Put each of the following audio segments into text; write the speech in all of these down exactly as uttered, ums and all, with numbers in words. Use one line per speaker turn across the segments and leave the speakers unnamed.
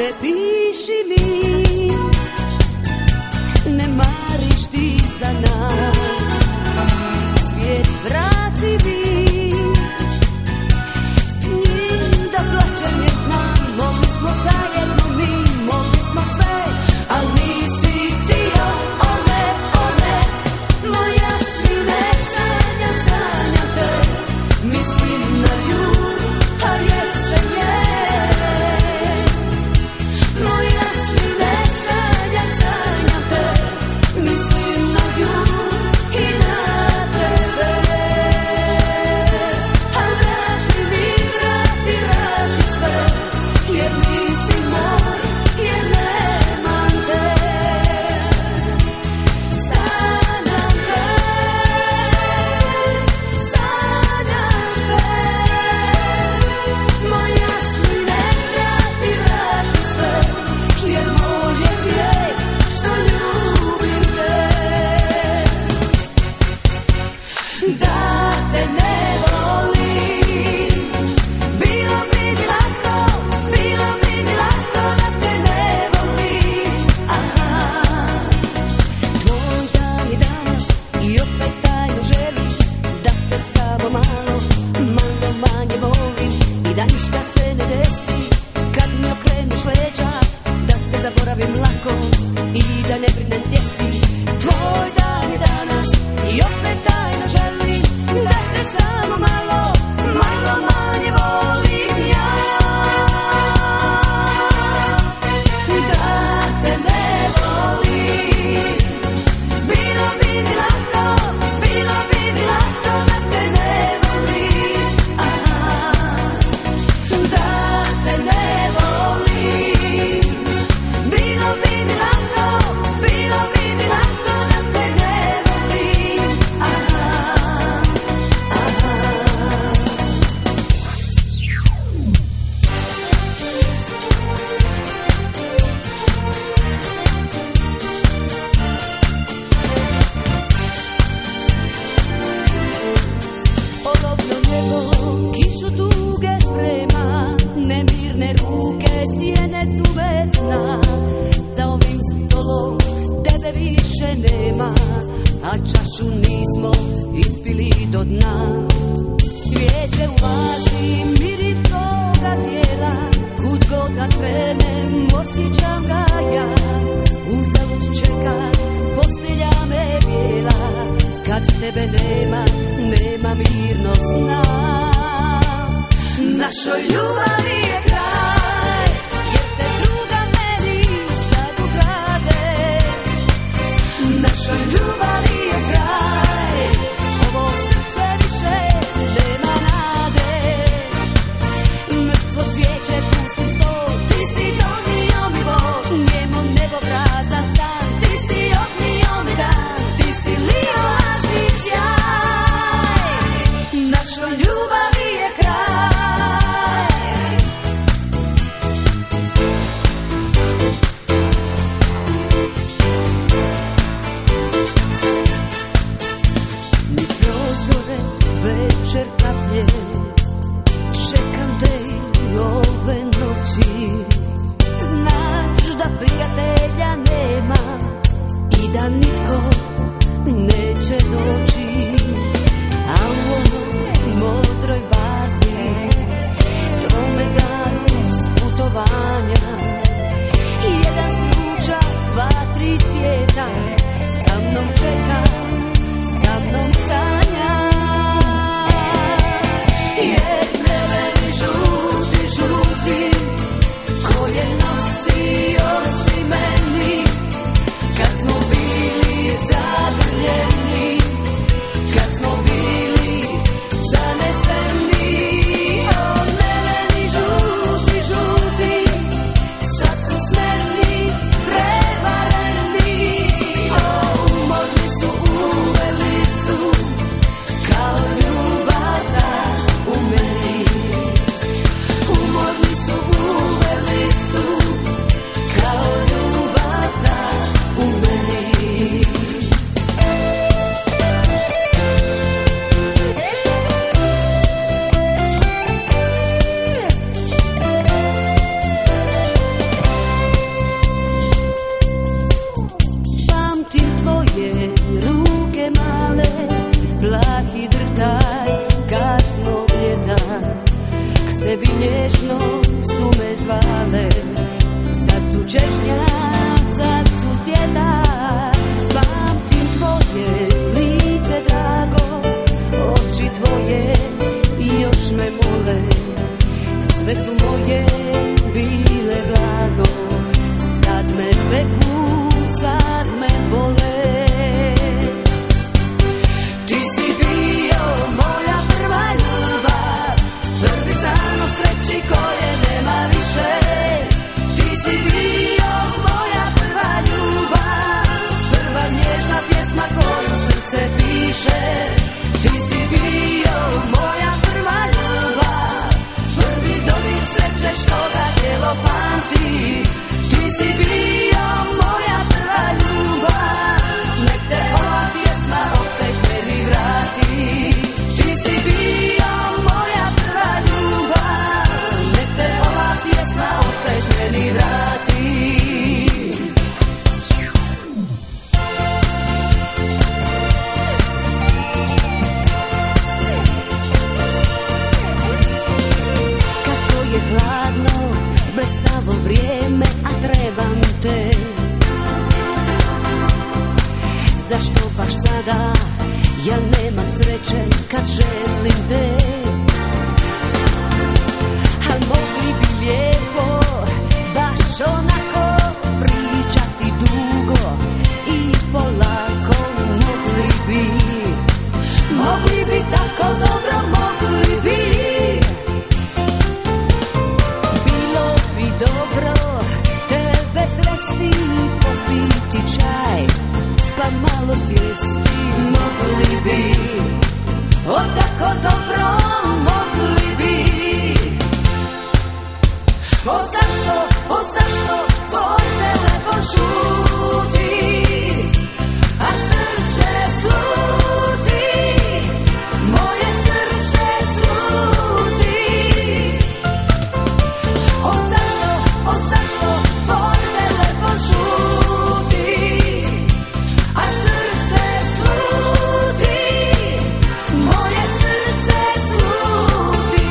ajde piši mi, ne mariš ti za nas, svijet vrati mi, s njim da plaćem jer znam, mogli smo zajedno mi, mogli smo sve, al nisi ti one, one, moja svine, sanjam, sanjam te, mislim na nju, a jesen je. Moja svine, sanjam, sanjam te, mislim na nju i na tebe. A vrati mi, vrati, vrati sve, jer nisi moj, jer nemam te. Sanjam te, sanjam te, moja svine, vrati, vrati sve, jer moj je grijeh što ljubim te. Da te ne volim, bilo bi mi lako, bilo bi mi lako da te ne volim. Aha, tvoj dan i danas i opet tajno želim da te samo malo, malo manje volim i da ništa se ne desi kad mi okreneš leđa, da te zaboravim lako i da ne brinem gdje si. Tvoj dan i danas i opet tajno želim da te samo malo, malo manje volim ja. Da te ne volim, bilo bi mi lako, bilo bi mi lako da te ne volim. Aha, da te ne volim, bilo bi mi lako, bilo bi mi lako da te ne volim. Aha, aha. Olovno nebo, kišu tuge sprema, nemirne ruke, sjene su vesna. Za ovim stolom tebe više nema, a čašu nismo ispili do dna. Cvijeće u vazi, miris tvoga tijela, kud god da krenem, osjećam ga ja. Uzalud čekam, postelja me bijela, kad tebe nema, nema mirnog sna. Našoj ljubavi je kraj, jer te druga meni sad ukrade. Našoj ljubavi je kraj, ovo srce više nema nade. Mrtvo cvijeće, pusti sto, ti si donio mi bol, njemu nebo prazan stan, ti si odnio mi dan, ti si lio lažni sjaj. Našoj ljubavi je kraj. sebi nježno su me zvale. Sad su čežnja, sad su sjeda. Pamtim tvoje lice drago, oči tvoje još me mole. Sve su moje bile blago, sad me peku, sad me bole. Ti si bio moja prva ljubav, prvi san o sreći koje nema više. Ti si bio moja prva ljubav, prva nježna pjesma koju srce piše. Ti si bio moja prva ljubav, prvi dodir sreće što ga tijelo pamti. Ti si bio moja prva ljubav, nek te ova pjesma opet meni vrati. Ti si bio moja prva ljubav, nek te ova pjesma opet meni vrati. Kako je hladno, blesavo vrijeme, a trebam te. Zašto baš sada ja nemam sreće kad želim te? A mogli bi lijepo baš onako pričati dugo i polako. Mogli bi, mogli bi tako dobro, mogli bi. Bilo bi dobro tebe sresti, popiti čaj pa malo sjesti. Mogli bi, o tako dobro mogli bi. O zašto, o zašto tvoj telefon šuti, a srce sluti, moje srce sluti. O zašto, o zašto tvoj telefon šuti, a srce sluti, moje srce sluti.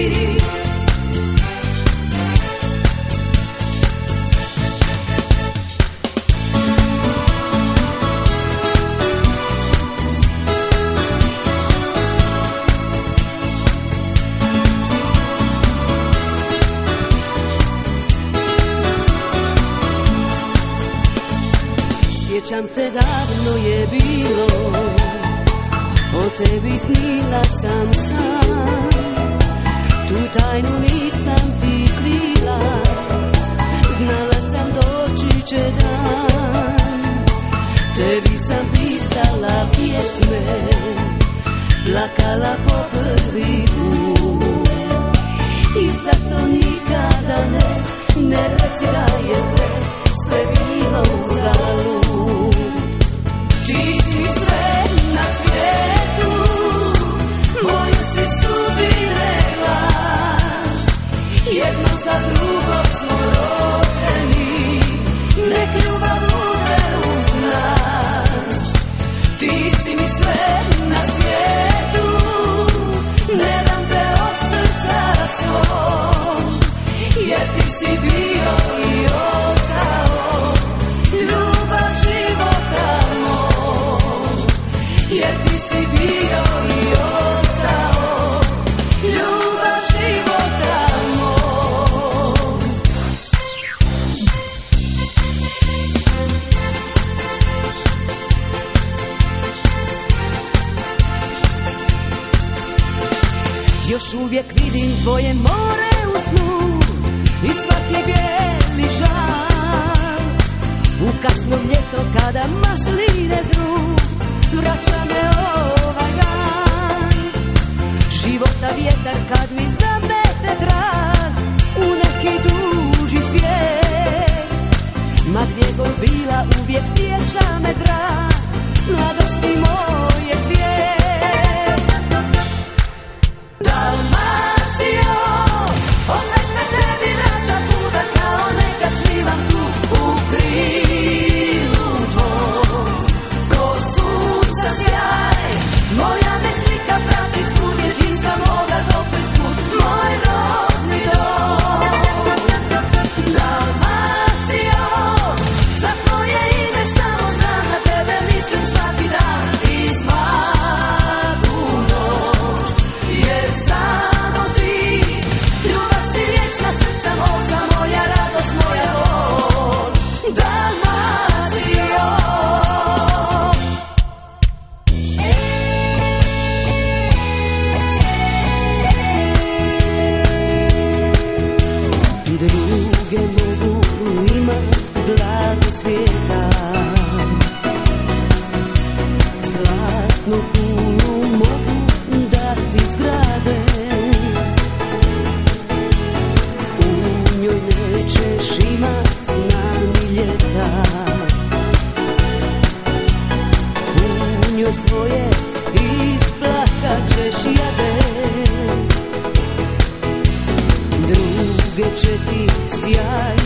Sjećam se, davno je bilo, o tebi snila sam sam. Tu tajnu nisam ti krila, znala sam doći će dan. Tebi sam pisala pjesme, plakala po prvi put. I zato nikada ne, ne reci da je sve, sve bilo uzalud. Ti si sve na svijetu, moju si sudbine glas. Jedno za drugo smo rođeni, nek ljubav bude uz nas. Ti si mi sve na svijetu, ne dam te od srca svog, jer ti si bio i ostao ljubav života mog. Jer ti si bio i ostao ljubav života mog. Još uvijek vidim tvoje more u snu i svaki bijeli žal. U kasno ljeto kada masline zru, vraća me ovaj dan. Života vjetar kad mi zamete trag u neki duži svijet. Ma gdje god bila uvijek sjeća me drag, mladosti moje cvijet. Dalmacijo, opet me tebi vraća puta, kao nekad snivam tu u krilu tvoj. Ko sunca sjaj, moja me slika prati svud, jedinstva moga dopre svud. će ti sjaj